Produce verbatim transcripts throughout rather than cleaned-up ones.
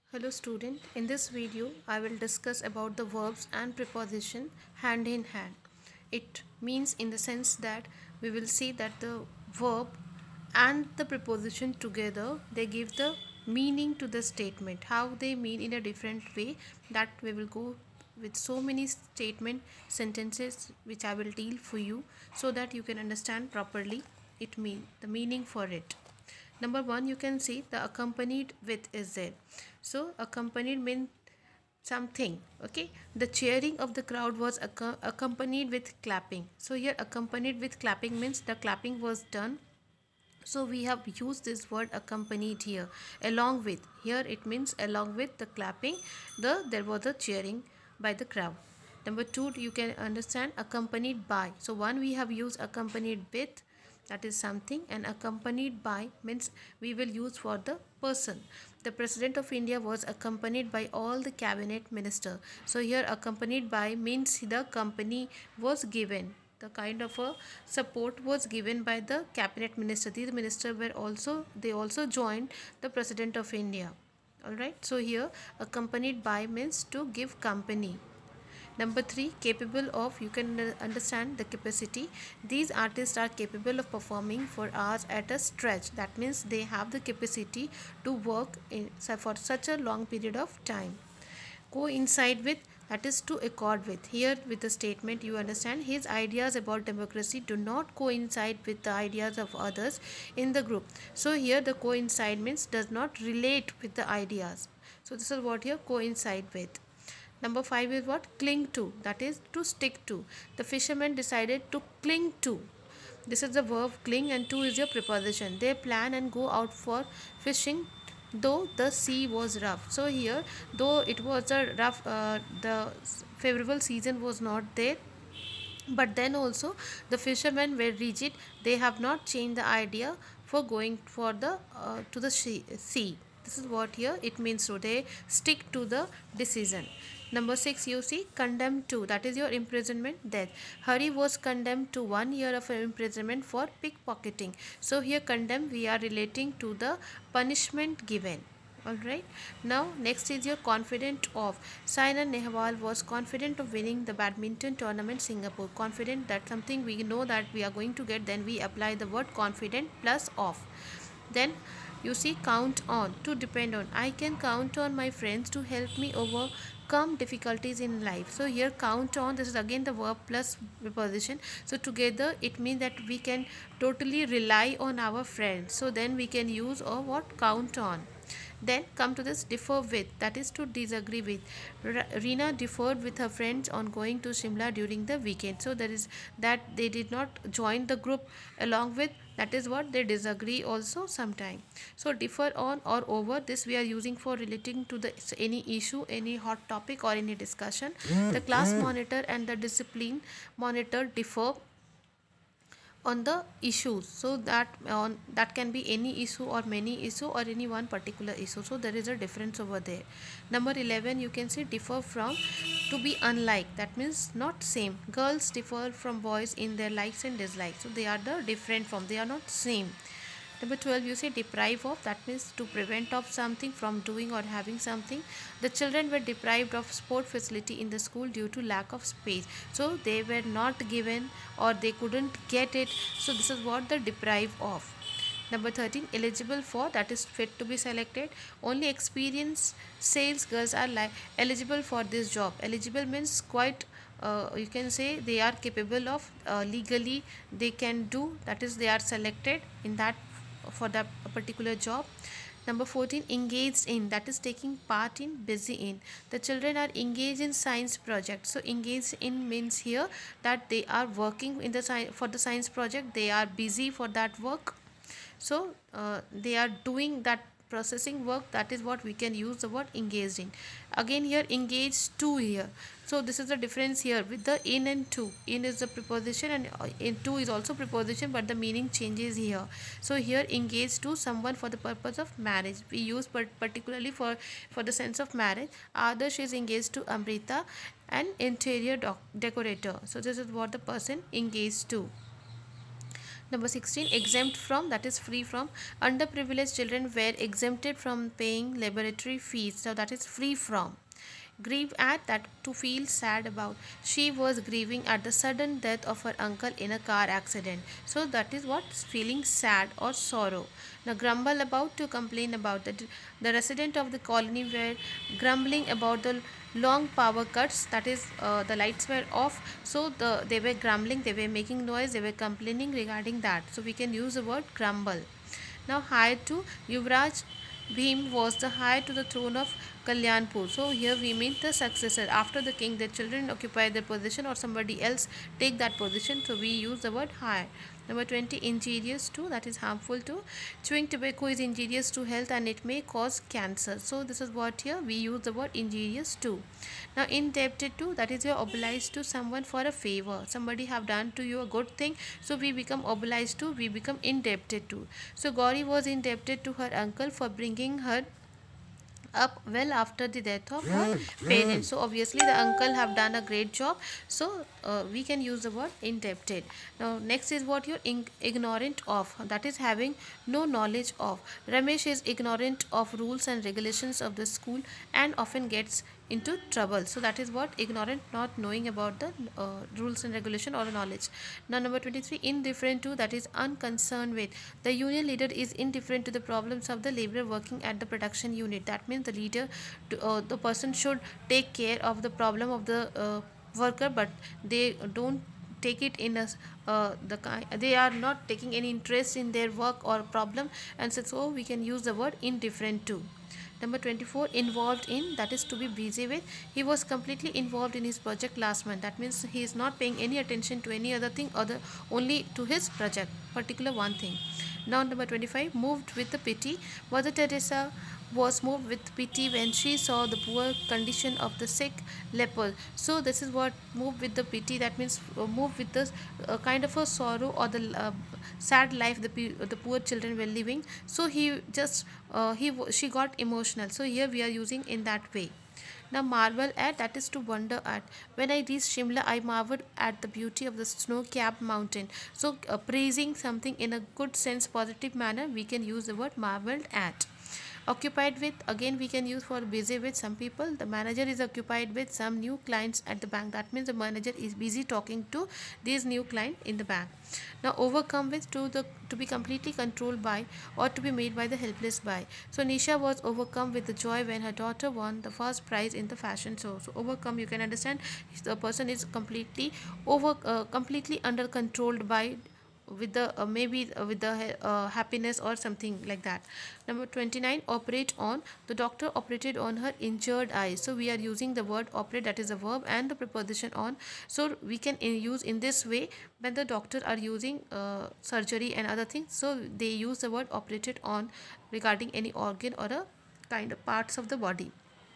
Hello student, in this video I will discuss about the verbs and preposition hand in hand. It means in the sense that we will see that the verb and the preposition together, they give the meaning to the statement, how they mean in a different way. That we will go with so many statement sentences which I will deal for you so that you can understand properly it mean the meaning for it. Number one, you can see the accompanied with is there. So accompanied means something. Okay, the cheering of the crowd was acco- accompanied with clapping. So here accompanied with clapping means the clapping was done. So we have used this word accompanied here. Along with, here it means along with the clapping, the there was a cheering by the crowd. Number two, you can understand accompanied by. So one, we have used accompanied with, that is something, and accompanied by means we will use for the person. The president of India was accompanied by all the cabinet minister. So here accompanied by means the company was given, the kind of a support was given by the cabinet minister. These ministers were also, they also joined the president of India. All right, so here accompanied by means to give company. Number three, capable of, you can understand the capacity. These artists are capable of performing for hours at a stretch. That means they have the capacity to work in, for such a long period of time. Coincide with, that is to accord with. Here with the statement you understand his ideas about democracy do not coincide with the ideas of others in the group. So here the coincide means does not relate with the ideas. So this is what here coincide with. Number five is what? Cling to, that is to stick to. The fisherman decided to cling to. This is the verb cling, and to is your preposition. They plan and go out for fishing though the sea was rough. So here, though it was a rough, uh, the favorable season was not there, but then also the fishermen were rigid. They have not changed the idea for going for the uh, to the sea. This is what here it means. So they stick to the decision. Number six, you see condemned to, that is your imprisonment, death. Hari was condemned to one year of imprisonment for pickpocketing. So here condemned, we are relating to the punishment given. Alright, now next is your confident of. Saina Nehwal was confident of winning the badminton tournament Singapore. Confident that something we know that we are going to get, then we apply the word confident plus of. Then you see count on, to depend on. I can count on my friends to help me overcome difficulties in life. So here count on, this is again the verb plus preposition. So together it means that we can totally rely on our friends. So then we can use or what? Count on. Then come to this differ with, that is to disagree with. Reena differed with her friends on going to Shimla during the weekend. So there is that they did not join the group along with, that is what they disagree also sometime. So differ on or over, this we are using for relating to the any issue, any hot topic or any discussion. The class monitor and the discipline monitor differ on the issues. So that on that can be any issue or many issue or any one particular issue. So there is a difference over there. Number eleven, you can see differ from, to be unlike, that means not same. Girls differ from boys in their likes and dislikes. So they are the different from, they are not same. Number twelve, you say deprive of, that means to prevent of something from doing or having something. The children were deprived of sport facility in the school due to lack of space. So they were not given or they couldn't get it. So this is what the deprive of. Number thirteen, eligible for, that is fit to be selected. Only experienced sales girls are li- eligible for this job. Eligible means quite, uh, you can say they are capable of, uh, legally they can do, that is they are selected in that for that particular job. Number fourteen, engaged in, that is taking part in, busy in. The children are engaged in science project. So engaged in means here that they are working in the science, for the science project, they are busy for that work. So uh, they are doing that processing work, that is what we can use the word engaged in. Again here engaged to here. So this is the difference here with the in and to. In is the preposition and uh, in to is also preposition, but the meaning changes here. So here engaged to someone for the purpose of marriage. We use particularly for for the sense of marriage. Adarsh is engaged to Amrita, an interior decorator. So this is what the person engaged to. Number sixteen, exempt from, that is free from. Underprivileged children were exempted from paying laboratory fees. So that is free from. Grieve at, that to feel sad about. She was grieving at the sudden death of her uncle in a car accident. So that is what, feeling sad or sorrow. Now grumble about, to complain about. The, the resident of the colony were grumbling about the long power cuts, that is uh, the lights were off, so the they were grumbling, they were making noise, they were complaining regarding that. So we can use the word grumble. Now heir to, Yuvraj Bhim was the heir to the throne of Kalyanpur. So here we mean the successor. After the king, their children occupy their position or somebody else take that position. So we use the word heir. Number twenty, injurious to, that is harmful to. Chewing tobacco is injurious to health and it may cause cancer. So this is what here we use the word injurious to. Now indebted to, that is you are obliged to someone for a favor. Somebody have done to you a good thing, so we become obliged to, we become indebted to. So Gauri was indebted to her uncle for bringing her up well after the death of her parents. So obviously the uncle have done a great job, so uh, we can use the word indebted. Now next is what you're ignorant of, that is having no knowledge of. Ramesh is ignorant of rules and regulations of the school and often gets into trouble. So that is what, ignorant, not knowing about the uh, rules and regulation or knowledge. Now number twenty-three, indifferent to, that is unconcerned with. The union leader is indifferent to the problems of the laborer working at the production unit. That means the leader, uh, the person should take care of the problem of the uh, worker, but they don't take it in a uh, the kind, they are not taking any interest in their work or problem, and so, so we can use the word indifferent to. Number twenty-four, involved in, that is to be busy with. He was completely involved in his project last month. That means he is not paying any attention to any other thing other, only to his project, particular one thing. Now number twenty-five, moved with the pity. Mother Teresa was moved with pity when she saw the poor condition of the sick leper. So this is what, moved with the pity, that means uh, moved with the uh, kind of a sorrow or the uh, sad life the the poor children were living. So he just uh, he she got emotional. So here we are using in that way. Now marvel at, that is to wonder at. When I reached Shimla, I marveled at the beauty of the snow-capped mountain. So uh, praising something in a good sense, positive manner, we can use the word marveled at. Occupied with, again we can use for busy with. Some people, the manager is occupied with some new clients at the bank. That means the manager is busy talking to these new client in the bank. Now overcome with, to the to be completely controlled by or to be made by the helpless by. So Nisha was overcome with the joy when her daughter won the first prize in the fashion show. So overcome, you can understand, the person is completely over uh, completely under controlled by, with the uh, maybe uh, with the uh, happiness or something like that. Number twenty-nine, operate on. The doctor operated on her injured eye. So we are using the word operate, that is a verb, and the preposition on. So we can use in this way when the doctor are using uh, surgery and other things. So they use the word operated on regarding any organ or a kind of parts of the body.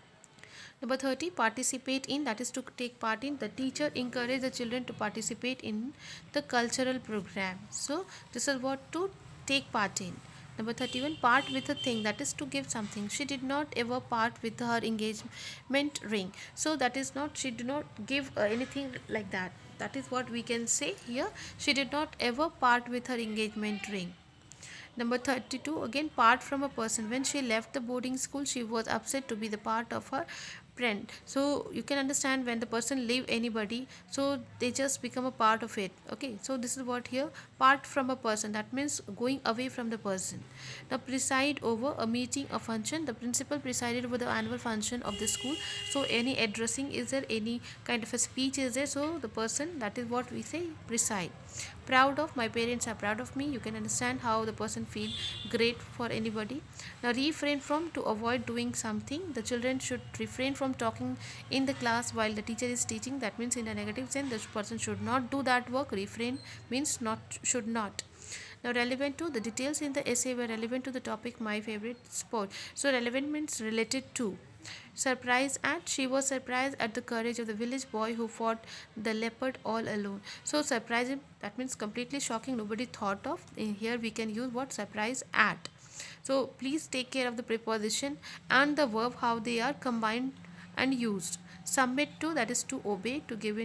Number thirty, participate in, that is to take part in. The teacher encourage the children to participate in the cultural program. So this is what to take part in. Number thirty-one, part with a thing, that is to give something. She did not ever part with her engagement ring. So that is not, she did not give uh, anything like that. That is what we can say here. She did not ever part with her engagement ring. Number thirty-two, again part from a person. When she left the boarding school, she was upset to be the part of her friend. So you can understand, when the person leave anybody, so they just become a part of it. Okay, so this is what here, part from a person, that means going away from the person. Now preside over a meeting, a function. The principal presided over the annual function of the school. So any addressing is there, any kind of a speech is there, so the person, that is what we say, preside. Proud of, my parents are proud of me. You can understand how the person feel great for anybody. Now refrain from, to avoid doing something. The children should refrain from talking in the class while the teacher is teaching. That means in a negative sense, the person should not do that work. Refrain means not, should not. Now relevant to, the details in the essay were relevant to the topic my favorite sport. So relevant means related to. Surprise at, she was surprised at the courage of the village boy who fought the leopard all alone. So surprise, that means completely shocking, nobody thought of. In here we can use what, surprise at. So please take care of the preposition and the verb, how they are combined and used. Submit to, that is to obey, to give it,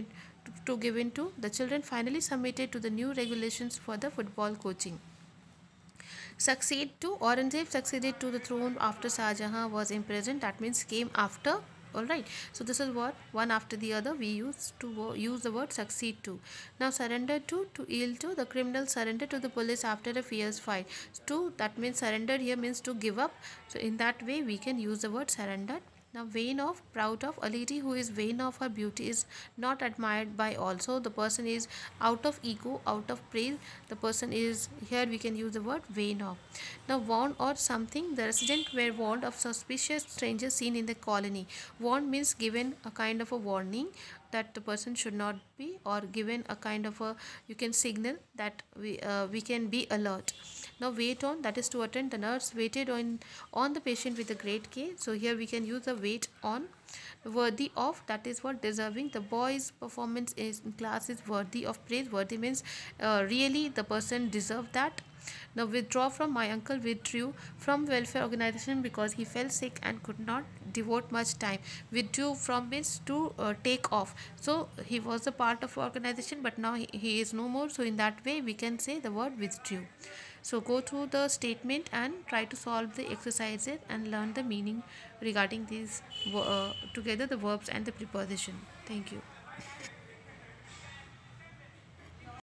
to given to the children finally submitted to the new regulations for the football coaching. Succeed to Aurangzeb succeeded to the throne after Shah Jahan was imprisoned. That means came after. All right. So this is what one after the other we use to use the word succeed to. Now surrender to to yield to. The criminal surrendered to the police after a fierce fight. To that means surrender here means to give up. So in that way we can use the word surrender. Now vain of, proud of, a lady who is vain of her beauty is not admired by all. So the person is out of ego, out of praise. The person is, here we can use the word vain of. Now warned or something, the residents were warned of suspicious strangers seen in the colony. Warned means given a kind of a warning that the person should not be, or given a kind of a, you can signal that we uh, we can be alert. Now wait on, that is to attend. The nurse waited on on the patient with a great care. So here we can use the wait on. Worthy of, that is what deserving. The boy's performance is in class is worthy of praise. Worthy means uh, really the person deserved that. Now withdraw from, my uncle withdrew from welfare organization because he fell sick and could not devote much time. Withdrew from means to uh, take off. So he was a part of organization but now he, he is no more. So in that way we can say the word withdrew. So go through the statement and try to solve the exercises and learn the meaning regarding these uh, together, the verbs and the preposition. Thank you.